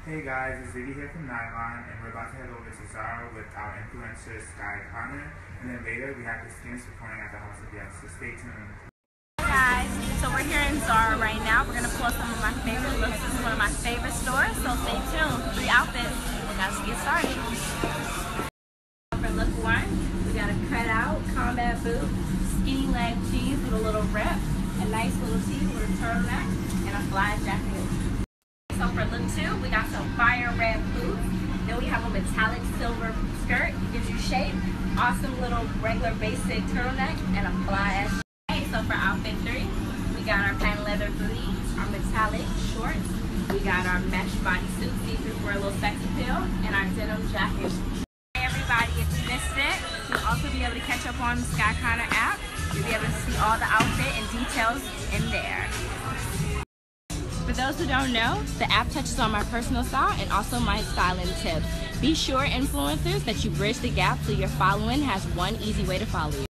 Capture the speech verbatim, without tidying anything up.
Hey guys, it's Ziggy here from Nylon, and we're about to head over to Zara with our influencer Sky Connor, and then later we have the students performing at the House of Yes, so stay tuned. Hey guys, so we're here in Zara right now. We're going to pull some of my favorite looks. This is one of my favorite stores, so stay tuned. Three outfits. Let's get started. For look one, we got a cutout combat boot, skinny leg jeans with a little rip, a nice little tee with a turtleneck, and a fly jacket. So for look two, we got some fire red boots. Then we have a metallic silver skirt. It gives you shape. Awesome little regular basic turtleneck and a fly ass. Okay, so for outfit three, we got our patent leather booty, our metallic shorts. We got our mesh bodysuit, see-through for a little sex appeal, and our denim jacket. Hey everybody, if you missed it, you'll also be able to catch up on the Sky Connor app. You'll be able to see all the outfit and details in there. For those who don't know, the app touches on my personal style and also my styling tips. Be sure, influencers, that you bridge the gap so your following has one easy way to follow you.